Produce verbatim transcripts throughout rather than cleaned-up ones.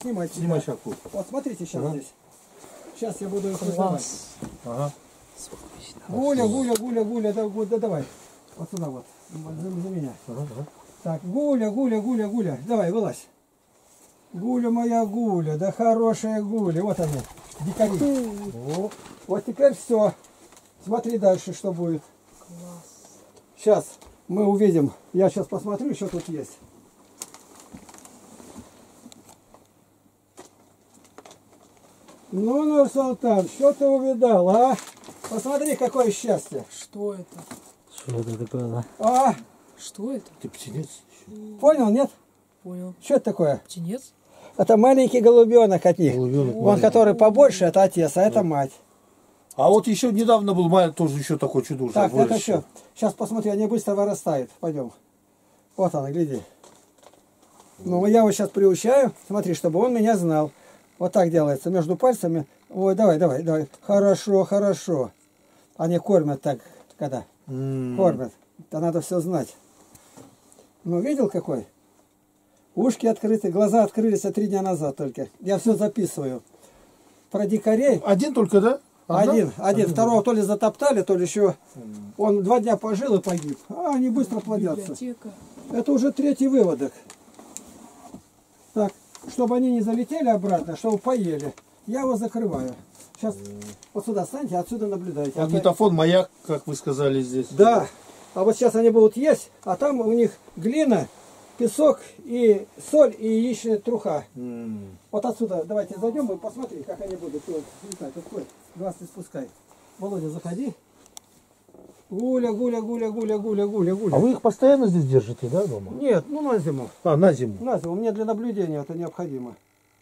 снимать. Снимай шапку. Вот смотрите сейчас ага. здесь. Сейчас я буду их вызывать. Ага. Гуля, Гуля, Гуля, Гуля, да, да, давай. Вот сюда вот. За, за меня. Ага, ага. Так, Гуля, Гуля, Гуля, Гуля. Давай, вылазь. Гуля моя Гуля, да хорошая Гуля. Вот они, дикари. О, вот теперь все. Смотри дальше, что будет. Сейчас мы увидим. Я сейчас посмотрю, что тут есть. Ну, Нур-Султан, что ты увидал, а? Посмотри, какое счастье. Что это? Что это такое, да? А? Что это? Ты птенец? Понял, нет? Понял. Что это такое? Птенец? Это маленький голубенок от них. Голубенок. Вон, который побольше, это отец, а это мать. А вот еще недавно был май, тоже еще такой чудо. Так, это все. Сейчас посмотри, они быстро вырастают. Пойдем. Вот она, гляди. Ну, я его сейчас приучаю. Смотри, чтобы он меня знал. Вот так делается, между пальцами. Ой, давай, давай, давай. Хорошо, хорошо. Они кормят так, когда? М-м. Кормят. Это надо все знать. Ну, видел какой? Ушки открыты, глаза открылись а три дня назад только. Я все записываю. Про дикарей. Один только, да? Одна? Один, один. Второго то ли затоптали, то ли еще. Он два дня пожил и погиб. А они быстро плодятся. Библиотека. Это уже третий выводок. Так, чтобы они не залетели обратно, чтобы поели. Я его закрываю. Сейчас вот сюда станьте, отсюда наблюдайте. Магнитофон, маяк, как вы сказали здесь. Да. А вот сейчас они будут есть, а там у них глина, песок и соль и яичная труха. М-м. Вот отсюда давайте зайдем и посмотрим, как они будут летать. Открой, глаз не спускай. Володя, заходи. Гуля, гуля, гуля, гуля, гуля, гуля, гуля. А вы их постоянно здесь держите, да, дома? Нет, ну на зиму. А, на зиму. На зиму. Мне для наблюдения это необходимо.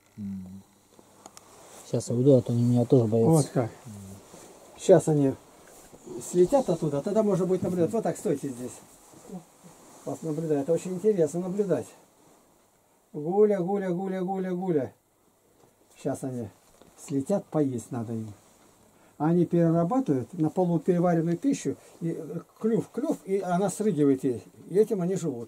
Сейчас я уйду, а то они меня тоже боятся. Вот как. Сейчас они слетят оттуда, тогда можно будет наблюдать. Вот так, стойте здесь. Вас наблюдать. Это очень интересно наблюдать. Гуля, гуля, гуля, гуля, гуля. Сейчас они слетят, поесть надо им. Они перерабатывают на полупереваренную пищу, и клюв, клюв, и она срыгивает ей. И этим они живут.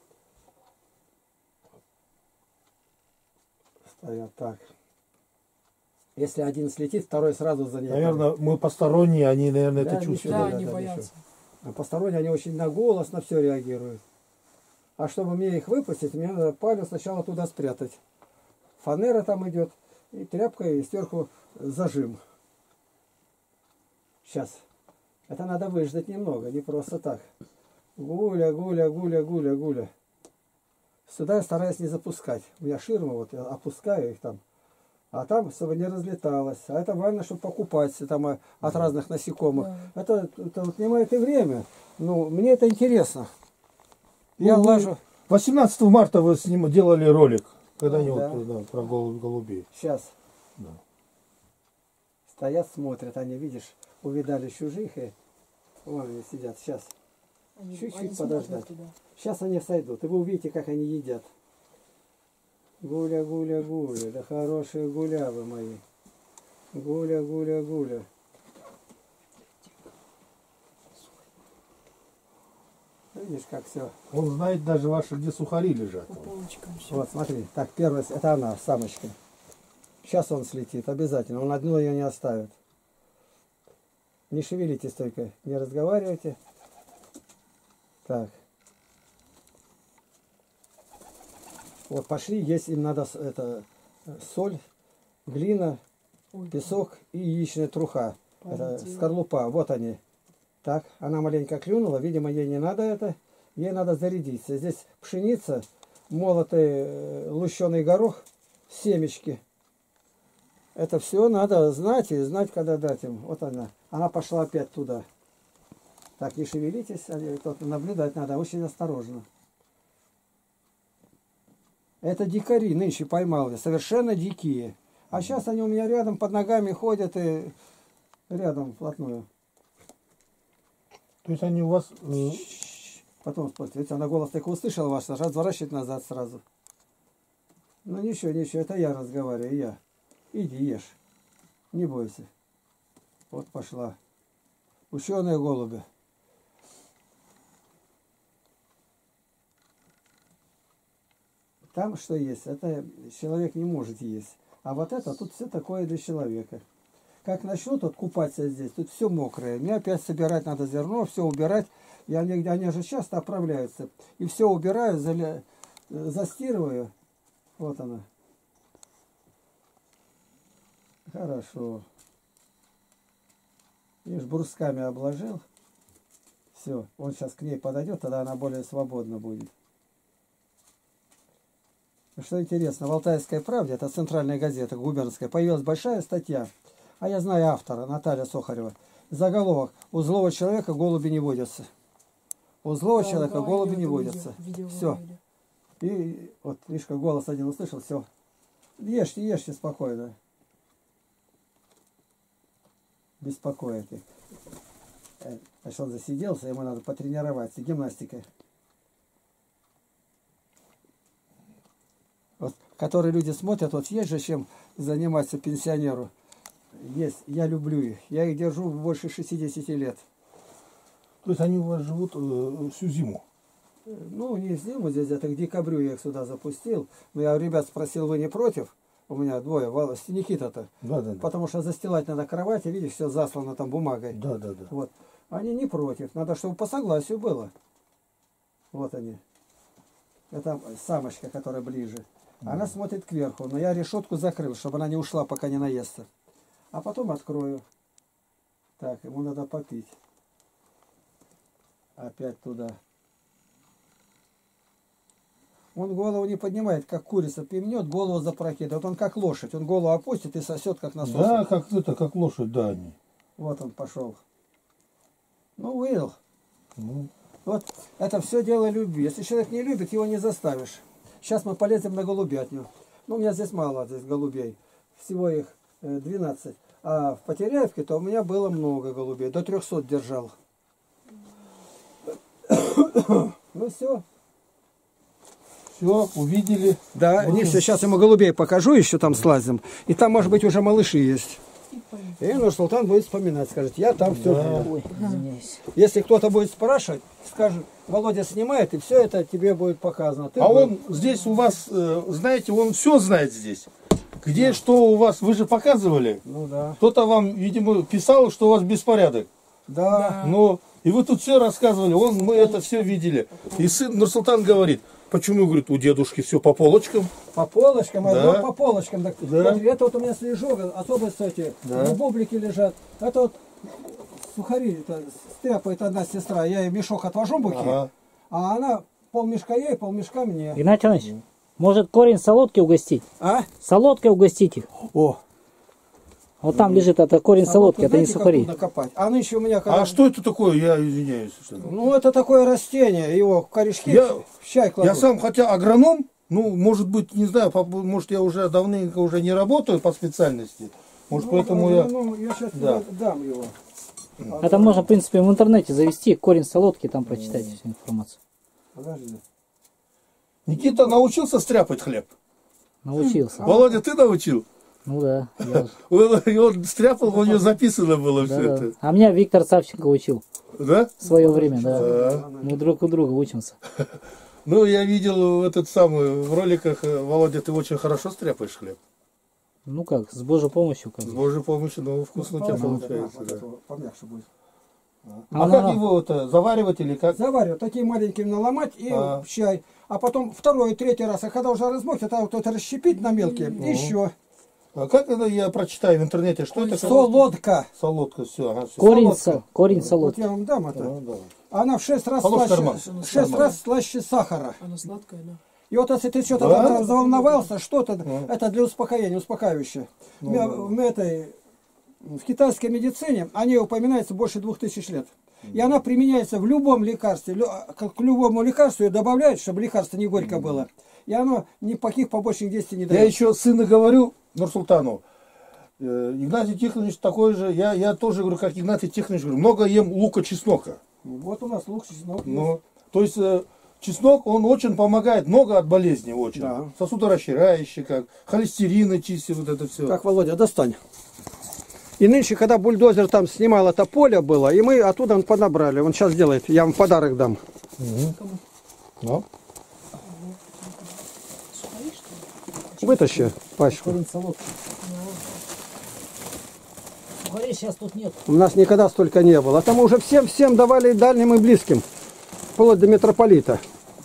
Стоят так. Если один слетит, второй сразу за ней. Наверное, мы посторонние, они, наверное, Да, это чувствуют. Да, да, они да, боятся. А посторонние, они очень на голос, на все реагируют. А чтобы мне их выпустить, мне надо палец сначала туда спрятать. Фанера там идет, и тряпкой сверху зажим. Сейчас. Это надо выждать немного, не просто так. Гуля, гуля, гуля, гуля, гуля. Сюда я стараюсь не запускать. У меня ширма, вот я опускаю их там. А там, чтобы не разлеталось. А это важно, чтобы покупаться там от разных насекомых. Да. Это, это отнимает и время. Ну, мне это интересно. Я Ну, вы лажу. восемнадцатого марта вы с ним делали ролик. Когда-нибудь Да. вот, да, про голуб- голубей. Сейчас. Да. Стоят, смотрят. Они, видишь, увидали чужих и вон они сидят. Сейчас. Они, Чуть-чуть они подождать. смотрят туда. Сейчас они сойдут. И вы увидите, как они едят. Гуля, гуля, гуля. Да хорошие гуля вы мои. Гуля, гуля, гуля. Видишь, как все. Он знает даже ваши, где сухари лежат. По полочкам все. Вот, смотри. Так, первая, это она, самочка. Сейчас он слетит, обязательно. Он одну ее не оставит. Не шевелитесь только, не разговаривайте. Так. Вот пошли, есть им надо с- это соль, глина, Ой, песок и яичная труха. Это полетела. скорлупа. Вот они. Так, она маленько клюнула. Видимо, ей не надо это. Ей надо зарядиться. Здесь пшеница, молотый э, лущеный горох, семечки. Это все надо знать и знать, когда дать им. Вот она. Она пошла опять туда. Так, не шевелитесь. а тут наблюдать надо очень осторожно. Это дикари нынче поймал я. Совершенно дикие. А сейчас они у меня рядом под ногами ходят и рядом вплотную. То есть они у вас... э, Потом смотрите, видите, она голос только услышала ваш, разворачивает назад сразу. Ну ничего, ничего, это я разговариваю, я. Иди ешь, не бойся. Вот пошла. Ученые голуби. Там что есть, это человек не может есть. А вот это тут все такое для человека. Как начну тут купаться здесь, тут все мокрое. Мне опять собирать надо зерно, все убирать. И они, они же часто оправляются. И все убираю, заля... застирываю. Вот она. Хорошо. Видишь, брусками обложил. Все, он сейчас к ней подойдет, тогда она более свободна будет. Что интересно, в «Алтайской правде», это центральная газета губернская, появилась большая статья, а я знаю автора, Наталья Сохарева. Заголовок: «У злого человека голуби не водятся». У злого Да, человека да, голуби я не это водятся. видео- видео Все. говорили. И вот, видишь, как голос один услышал, все. Ешьте, ешьте спокойно. Беспокоит их. Э, Значит, он засиделся, ему надо потренироваться гимнастикой. Вот, которые люди смотрят, вот есть же чем заниматься пенсионеру. Есть, я люблю их. Я их держу больше шестидесяти лет. То есть они у вас живут э, всю зиму? Ну, не зиму здесь, это к декабрю я их сюда запустил. Но я у ребят спросил, вы не против? У меня двое, Вал- Никита-то. Да, да, да. Потому что застилать надо кровати, видишь, все заслано там бумагой. Да, да, да. Вот. Они не против. Надо, чтобы по согласию было. Вот они. Это самочка, которая ближе. Она смотрит кверху, но я решетку закрыл, чтобы она не ушла, пока не наестся. А потом открою. Так, ему надо попить. Опять туда. Он голову не поднимает, как курица пимнет, голову запрокидывает. Он как лошадь. Он голову опустит и сосет, как насос. Да, как это, как лошадь, да, они. Вот он пошел. Ну, Уилл. Ну, Вот это все дело любви. Если человек не любит, его не заставишь. Сейчас мы полезем на голубятню. Ну, у меня здесь мало, здесь голубей. Всего их э, двенадцать. А в Потеряевке то у меня было много голубей. До трехсот держал. Ну все. все, увидели. Да, Никса, сейчас ему голубей покажу, еще там слазим. И там, может быть, уже малыши есть. И пойдем. И Нурсултан будет вспоминать, скажет, я там все видел. Ой, извиняюсь. Если кто-то будет спрашивать, скажет, Володя снимает, и все это тебе будет показано. Ты А будешь- он здесь у вас, э, знаете, он все знает здесь. Где что у вас, вы же показывали. Ну да. Кто-то вам, видимо, писал, что у вас беспорядок. Да. Но и вы тут все рассказывали, он, мы это все видели. И сын Нурсултан говорит, почему, говорит, у дедушки все по полочкам. По полочкам, а Да. вот по полочкам. Так, Да. смотри, это вот у меня слежок, особо, кстати, Да. в бублике лежат. Это вот сухари, это стряпает одна сестра. Я ей мешок отвожу буки, Ага. а она полмешка ей, полмешка мне. Игнатий Иванович, может корень солодки угостить? А? Солодкой угостить их. О, Вот там лежит это корень солодки, это не знаете, как сухари. трудно копать? А нынче у меня когда... А что это такое? Я извиняюсь. что- Ну, это такое растение, его в корешки Я- в чай кладут. Я сам, хотя агроном, ну, может быть, не знаю, по- может, я уже давненько уже не работаю по специальности. Может, Ну, поэтому ну, я... ну, я сейчас Да. дам его. Это можно, в принципе, в интернете завести корень солодки, там прочитать всю информацию. Подожди. Никита научился стряпать хлеб? Научился. Володя, ты научил? Ну да. я уже- Он, и он стряпал, у него записано было да, все да. это. А меня Виктор Савченко учил Да? в свое время, да. Да. Мы друг у друга учимся. Ну, я видел этот самый, в роликах, э, Володя, ты очень хорошо стряпаешь хлеб. Ну как, с Божьей помощью. Как С бы. Божьей помощью, но вкусно у тебя Положи, получается. вот Да. это вот, помягче будет. А Ну, как ну, его это, заваривать или как? Заваривать, такие маленькие наломать и А. в чай. А потом второй, третий раз, а когда уже размок, это вот это расщепить на мелкие. И еще. А как это я прочитаю в интернете? Что это? Солодка. Солодка, все. Ага, все. Корень, солодка. со- корень Вот солодки. я вам дам это. Да, да. Она в шесть раз Положь в слаще, карман. в шесть Карман. раз слаще сахара. Она сладкая, да. И вот если ты что-то Да? там заволновался, что-то, Ну. это для успокоения, успокаивающее. Ну, Ме- ну. в этой, в китайской медицине они упоминаются больше двух тысяч лет. И она применяется в любом лекарстве. Лю- Как к любому лекарству ее добавляют, чтобы лекарство не горько было. И оно никаких побочных действий не Я дает. еще сыну говорю, Нурсултану, э, Игнатий Тихонович такой же, я, я тоже говорю, как Игнатий Тихонович, говорю, много ем лука, чеснока. Вот у нас лук, чеснок. Ну, то есть э, чеснок, он очень помогает, много от болезней очень. Да. Сосудорасширяющий, как холестерин чистит, вот это все. Так, Володя, достань. И нынче, когда бульдозер там снимал это поле было, и мы оттуда он понабрали. Он сейчас делает, я вам подарок дам. Ну. Вытащи пачку. Корень солодкий. Сухарей сейчас тут нет. У нас никогда столько не было. А там уже всем-всем давали дальним и близким. Вплоть до митрополита.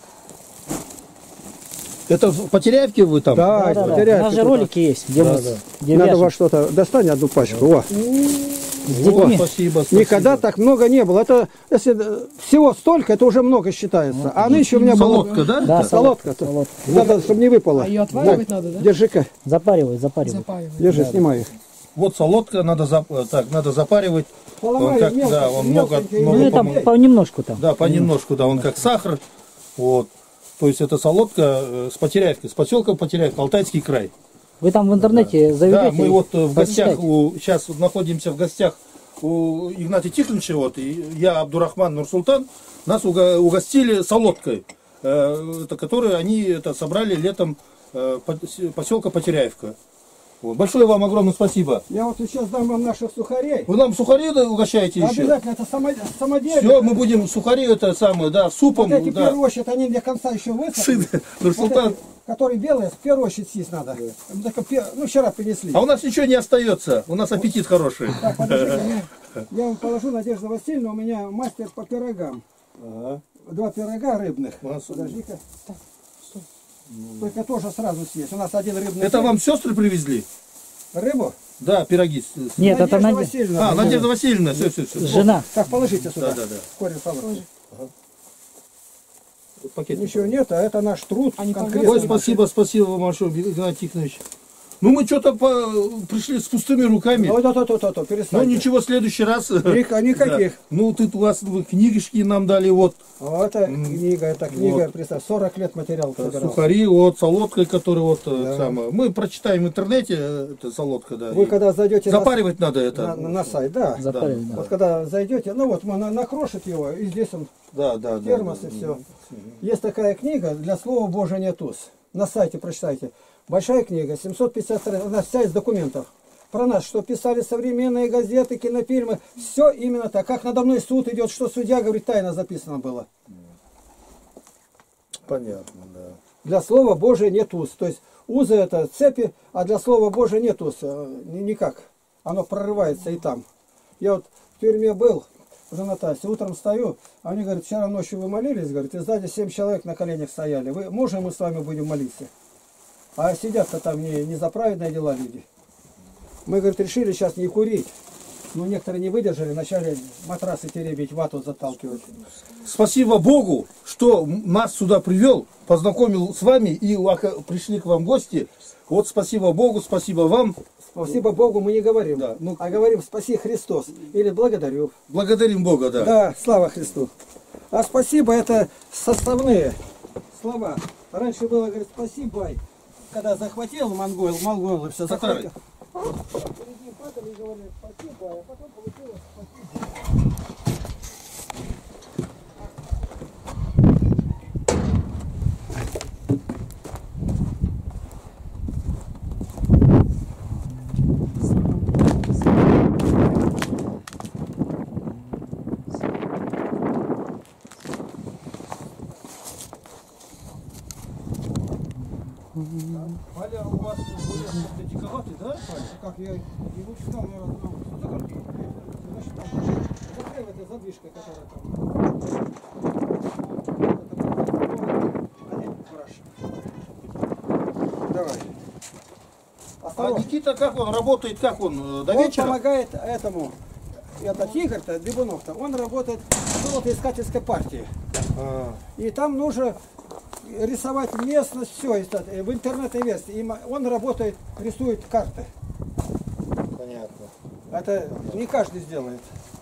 Это в Потеряевке вы там? Да, Да, да, да. У потеряешь нас же туда. ролики есть, где мы да. с- где Надо вяжем. во что-то. Достань одну пачку. Во. С О, детьми. спасибо, спасибо. Никогда так много не было. Это если э, всего столько, это уже много считается. А нынче у меня было. Солодка, да? Да, это? Солодка. солодка. Надо, чтобы не выпало. А ее отваривать надо, да? Держи-ка. Запаривай, запаривай. Запаивать. Держи, снимай их. Вот солодка, надо, зап- так, надо запаривать. Поломай Он как- мелко, да, он мелко, много- и- много Ну это помогает. понемножку там. Да, понемножку, да, он как сахар. Вот. То есть это солодка э, с Потеряевки, с поселка Потеряевка, Алтайский край. Вы там в интернете заведете. Да, мы вот э, в гостях, почитайте. у, сейчас вот находимся в гостях у Игнатия Тихоновича, вот, и я, Абдурахман Нурсултан, нас уго- угостили солодкой, э, это, которую они это, собрали летом э, по- с- поселка Потеряевка. Вот. Большое вам огромное спасибо. Я вот сейчас дам вам наших сухарей. Вы нам сухари да, угощаете еще? Обязательно, это само- самодельно. Все, мы будем сухари это самое, да, супом, Вот эти в да. первую очередь, они для конца еще высохнут. Сын Вот Нурсултан. эти, которые белые, в первую очередь съесть надо. Так, пе- ну, вчера принесли. А у нас ничего не остается, у нас аппетит хороший. Так, подождите, я, я вам положу, Надежда Васильевна, у меня мастер по пирогам. Ага. Два пирога рыбных. У нас- Подожди-ка. Только тоже сразу съесть. У нас один рыбный. Это пир. вам сестры привезли? Рыбу? Да, пироги. с- с- Нет, это Надежда Надя- Васильевна. А, Надежда Васильевна, все, все, все. жена. Так, положите сюда. Да, да, да. Корень положите. Пакет. Ничего нет, а это наш труд. Они конкретно. Ой, спасибо, спасибо вам большое, Игнатий Тихонович. Ну мы что-то по- пришли с пустыми руками. Ну, то, то, то, то, то, Ну перестаньте. ничего, в следующий раз. Ник- никаких. Да. Ну тут у вас вы книжки нам дали, вот А это книга, это книга, Вот. представь, сорок лет материал собирал. сухари, вот солодка, которая вот э, Да. самое. Мы прочитаем в интернете, э, это солодка, да. Вы и когда зайдете на- запаривать надо это. на, на, на сайт, да. Запаривай, да. Вот когда зайдете, ну вот мы накрошит его, и здесь он Да, да, да. термос да, и да. все. Есть такая книга «Для слова Божия нет уз». На сайте прочитайте. Большая книга, семьсот пятьдесят страниц, у нас вся из документов. Про нас, что писали современные газеты, кинофильмы. Все именно так. Как надо мной суд идет, что судья говорит, тайно записано было. Понятно, да. Для слова Божия нет уз. То есть узы это цепи, а для слова Божия нет уз. Э, ни- Никак. Оно прорывается и там. Я вот в тюрьме был, жена Тася, утром стою, а они говорят, вчера ночью вы молились, говорит, и сзади семь человек на коленях стояли. Вы, можем мы с вами будем молиться? А сидят-то там не, не за праведные дела люди. Мы, говорит, решили сейчас не курить. Но некоторые не выдержали, начали матрасы теребить, вату заталкивать. Спасибо Богу, что нас сюда привел, познакомил с вами и ака- пришли к вам гости. Вот спасибо Богу, спасибо вам. Спасибо Богу мы не говорим, Да, ну- а говорим спаси Христос или благодарю. Благодарим Бога, да. Да, слава Христу. А спасибо это составные слова. Раньше было, говорит, спасибо, когда захватил монгол, монголы все Татары. захватил. Перед ним падали и говорили спасибо, а потом получилось спасибо. Валя, у вас более диковатый, да? Как я не вычитал, но ну, что за картинка? Значит, там закрой этой задвижкой, которая там. Один браш. Давай. А Осторожно. Никита, как он работает, как он, э, до Он вечера? помогает этому. Этот Игорь-то, Дыбунов-то, он работает в золотоискательской партии. А, И там нужно рисовать местность, все, в интернете есть. И он работает, рисует карты. понятно. Это не каждый сделает.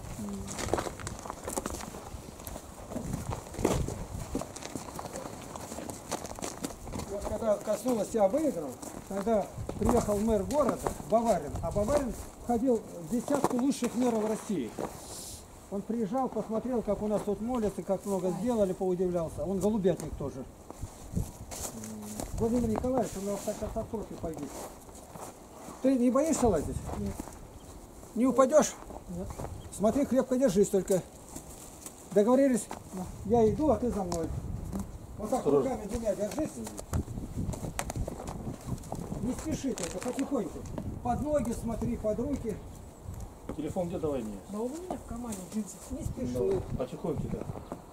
Вот когда коснулось, я выиграл, тогда приехал мэр города, Баварин, а Баварин входил в десятку лучших мэров России. Он приезжал, посмотрел, как у нас тут молятся, как много сделали, поудивлялся. Он голубятник тоже. Владимир Николаевич, он в катастрофе погиб. Ты не боишься лазить? Нет. Не упадешь? Нет. Смотри, крепко держись только. Договорились? Да. Я иду, а ты за мной. Вот так руками двумя держись. Не спеши только, потихоньку. Под ноги смотри, под руки. Телефон где, давай мне. Да он у меня в кармане в джинсах. Не спеши. Ну, потихоньку, да.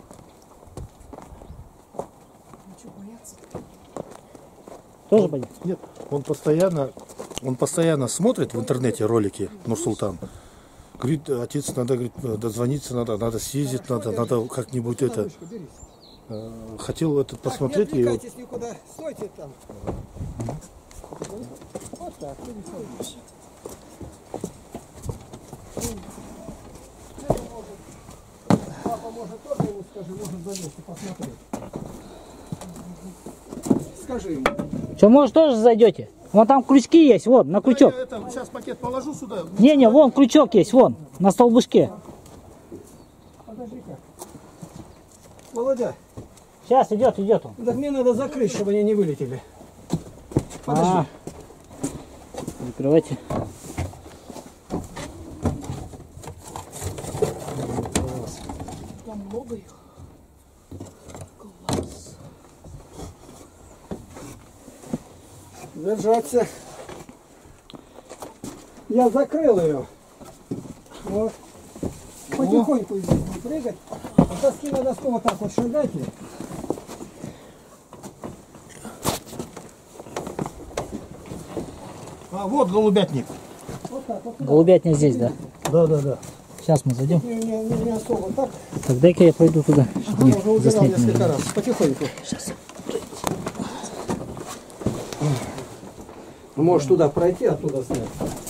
Ну что, бояться? Тоже боится? Нет, он постоянно, он постоянно смотрит в интернете ролики Нурсултан. Говорит, отец, надо, говорит, дозвониться, надо, надо съездить, надо, надо как-нибудь это. Ручку бери. э, Хотел этот Так, посмотреть не и отвлекайтесь никуда, стойте там. Вот так, переходите. Папа может тоже ему скажи, может залезть и посмотреть. Скажи ему. Что, может, тоже зайдете? Вон там крючки есть, вот, на крючок. Я это, сейчас пакет положу сюда. Не-не, вон крючок есть, вон, на столбышке. Подожди-ка. Володя, Сейчас идет, идет он. так мне надо закрыть, чтобы они не вылетели. Подожди. А, закрывайте. Там много их. Класс. Держаться. Я закрыл ее. Вот. Потихоньку здесь не прыгать. С доски на доску вот так вот шагайте. А вот голубятник. Вот так вот. Голубятня здесь, да? Да, да, да. Сейчас мы зайдем. Не, не, не, не особо так. Так, дай-ка я пойду туда. Я уже убирал заснять несколько меня. раз. Потихоньку. Ну, можешь туда пройти, оттуда снять.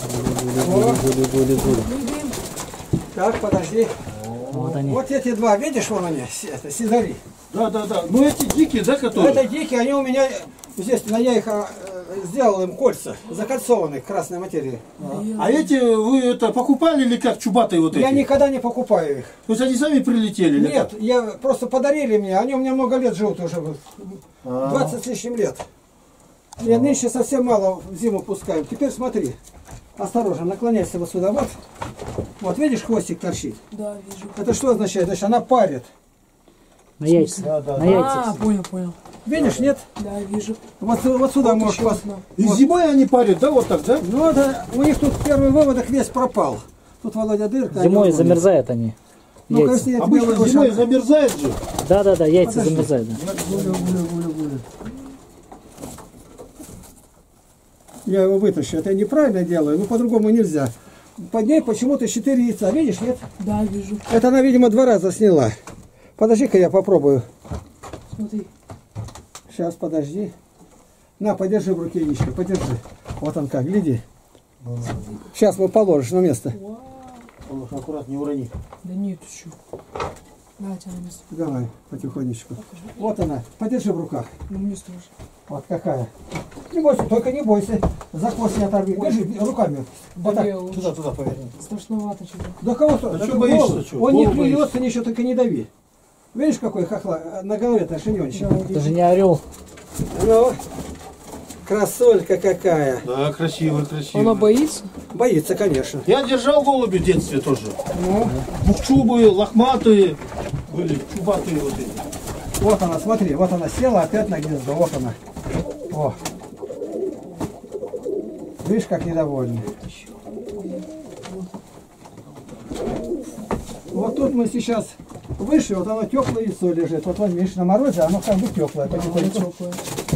Так, подожди. Вот они. Вот эти два, видишь, вон они, си- это, сизари. Да, да, да. Ну эти дикие, да, которые? Это дикие, они у меня, естественно, я их а, э, сделал им кольца, закольцованные красной материи. А эти вы это покупали или как чубатые вот эти? Я никогда не покупаю их. То есть они сами прилетели? или Нет, как? я просто подарили мне, они у меня много лет живут уже, А. двадцать с лишним лет. Я нынче совсем мало в зиму пускаю. Теперь смотри, осторожно, наклоняйся вот сюда, вот. Вот видишь, хвостик торчит. Да, вижу. Это что означает? Значит, она парит. На яйца. Да, да, На да. яйца. А, понял, понял. Видишь, нет? Да, вижу. Вот, вот сюда Вот можешь еще пос- одна. И вот. зимой они парят, да, вот так, да? Ну да, у них тут первый выводок весь пропал. Тут, Володя, дырка. Зимой они замерзают они. Ну-ка, Яйца. если я тебе Обычно вытащу- зимой замерзает же. Да-да-да, яйца Подожди. замерзают. Да. Гуля, гуля, гуля, гуля. Я его вытащу. Это я неправильно делаю, но по-другому нельзя. Под ней почему-то четыре яйца. Видишь, нет? Да, вижу. Это она, видимо, два раза сняла. Подожди-ка, я попробую. Смотри. Сейчас, подожди. На, подержи в руке яичко, подержи. Вот он как, гляди. Сейчас мы положишь на место. Вау. Ох, аккуратно, не урони. Да нет еще. Да, тебя на место. Давай, потихонечку. Покажи. Вот она, подержи в руках. Ну, мне страшно. Вот какая. Не бойся, только не бойся. За хвост не оторви. Держи руками. Вот Да так. не, он Туда, туда поверни. страшновато что-то. Да кого что? Да Да чё ты боишься, голову. чё? Он не Голову боишься? клюется, ничего, только не дави. Видишь, какой хохла на голове-то шинёнчик? Это же не орел. Ну, красолька какая. Да, красиво, красиво. Она боится? Боится, конечно. Я держал голуби в детстве тоже. Ну, Двухчубые, лохматые были, чубатые вот эти. вот она, смотри, вот она села опять на гнездо, вот она. О. Видишь, как недовольны. Вот тут мы сейчас выше, вот оно теплое яйцо лежит. Вот возьмешь на морозе, оно как бы теплое. Да, она потихоньку. теплая.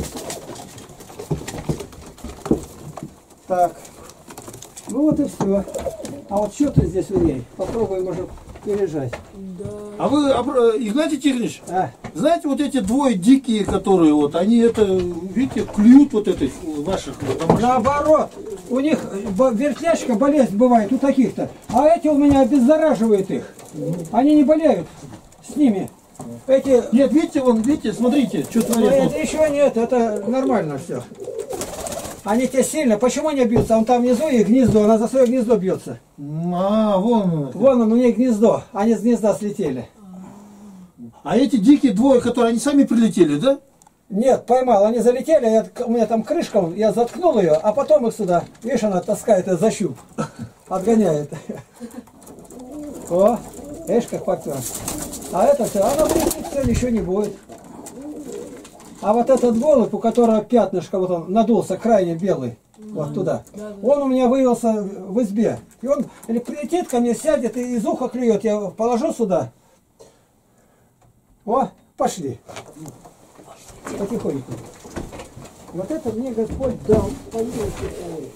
Так. Ну вот и все. А вот что ты здесь у ней? Попробуем уже пережать. Да. А вы, Абра- Игнатий Тихонович, А, знаете, вот эти двое дикие, которые вот, они это, видите, клюют вот этих ваших вот домашних. наоборот, у них бо- вертляшка болезнь бывает у таких-то, а эти у меня обеззараживают их. Они не болеют с ними. Эти, Нет, видите, вон, видите, смотрите, что ну, творит. это Вот. еще нет, это нормально все. Они те сильно, почему они бьются? Он там внизу их гнездо, она за свое гнездо бьется. А, вон он. Вон он, у них гнездо, они с гнезда слетели. А эти дикие двое, которые они сами прилетели, да? Нет, поймал, они залетели, я, у меня там крышка, я заткнул ее, а потом их сюда, видишь, она таскает ее за щуп, отгоняет. О, видишь, как попер. А это все, она будет, все, ничего не будет. А вот этот голубь, у которого пятнышко, вот он надулся, крайне белый, Вот туда. Да, да. Он у меня вывелся в избе. И он или прилетит ко мне, сядет и из уха клюет. Я положу сюда. О, пошли. Потихоньку. Вот это мне Господь дал. по милости своей.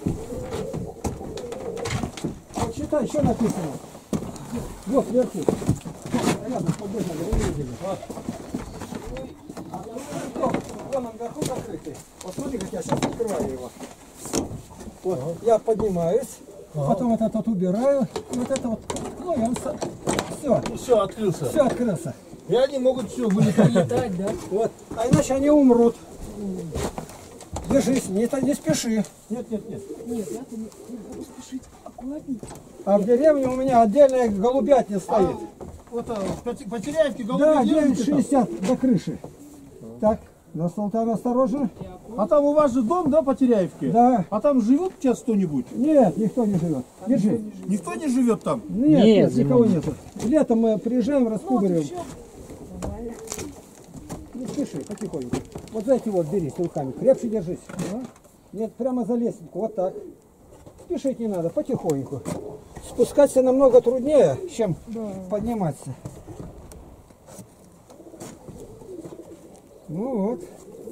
Вот читай, что написано. Вот вверху. Рядом, побежали, вы видели. Вот. А вон он вверху закрытый. Вот смотри, как я сейчас открываю его. Вот, я поднимаюсь, потом это тут убираю, и вот это вот, ну, и он все, Все, открылся. все открылся. И они могут все вылетать. Летать, да? Вот, а иначе они умрут. Держись, не, не спеши. Нет, нет, нет. Нет, я-то не, не буду спешить. Аккуратненько. А в деревне у меня отдельная голубятня стоит. Вот а, по, по Теряевке Да, голуби девять держите там? шестьдесят до крыши. Так, на Султан осторожно. А там у вас же дом, да, по Теряевке? Да. А там живет сейчас кто-нибудь? Нет, никто не живет. Держи. Никто не живет там? Нет, Нет, нет, никого зимой. нету. Летом мы приезжаем, раскубариваем. Все. Нормально. Не спеши, потихоньку. Вот за эти вот берись руками, крепче держись. Ага. Нет, прямо за лестницу, вот так. Спешить не надо, потихоньку. Спускаться намного труднее, чем Да. подниматься. Ну вот.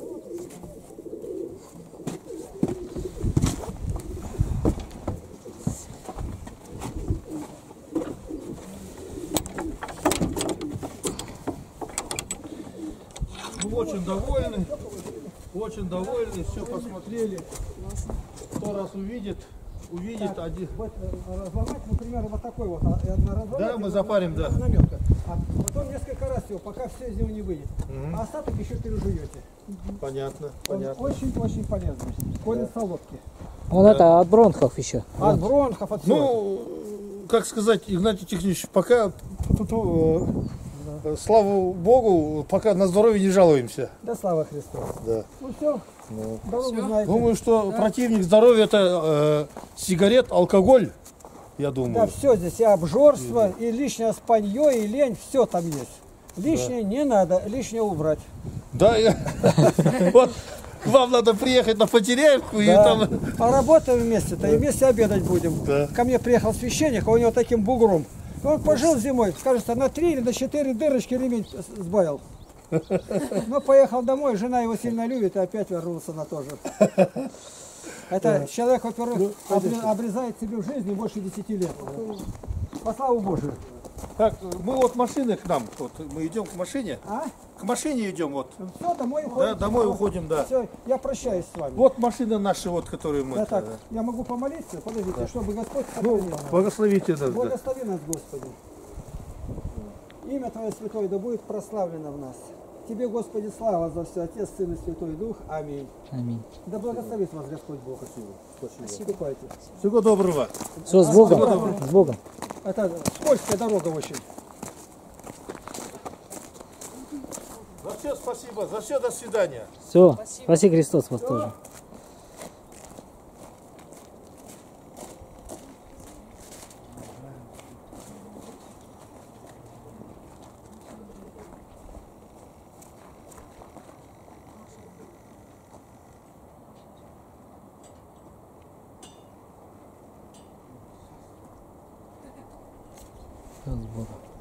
Мы очень довольны. Очень довольны, все посмотрели. Кто раз увидит, увидит один. Вот э, разломать, например, вот такой вот. а, одна разломать, Да, мы и запарим, да. наметка. А потом несколько раз его, пока все из него не выйдет. Мгм. А остаток еще пережуете. Понятно, Он понятно. очень-очень полезный. Корень солодки. Он это от бронхов еще. От бронхов, от всего. Ну, как сказать, Игнатий Тихонович, пока, ту-ту-ту, э, слава Богу, пока на здоровье не жалуемся. Да слава Христу. Да. Ну все, Ну. дорогу Всё. знаете. Думаю, что противник здоровья это э, сигарет, алкоголь, я Да, думаю. все здесь, и обжорство, и лишнее спанье, и лень, все там есть. Лишнее не надо, лишнее убрать. Да, я- вот к вам надо приехать на Потеряевку и Да. там. А работаем вместе-то, и вместе обедать будем. Да. Ко мне приехал священник, а у него таким бугром. Он пожил зимой, кажется, на три или на четыре дырочки ремень с- сбавил. Но поехал домой, жена его сильно любит, и опять вернулся на то же. Это человек, во-первых, обре- обрезает себе в жизни больше десяти лет. По славу Божию. Так, мы вот машины к нам, вот мы идем к машине, А? к машине идем вот. Все, домой Да, уходим. домой уходим, да. Все, я прощаюсь с вами. Вот машины наши, вот, которые мы. Да это, так, я могу помолиться, подождите, чтобы Господь Ну, сохранил нас. благословите нас. Да. Благослови нас, Господи. Имя Твое Святое да будет прославлено в нас. Тебе, Господи, слава за все, Отец, Сын и Святой Дух. Аминь. Аминь. Да благословит вас Господь Бог. Спасибо. Ступайте. Всего доброго. Все, с Богом. С Богом. Это скользкая дорога очень. За все спасибо, за все до свидания. Все. Спаси Христос вас тоже. Все, с Богом.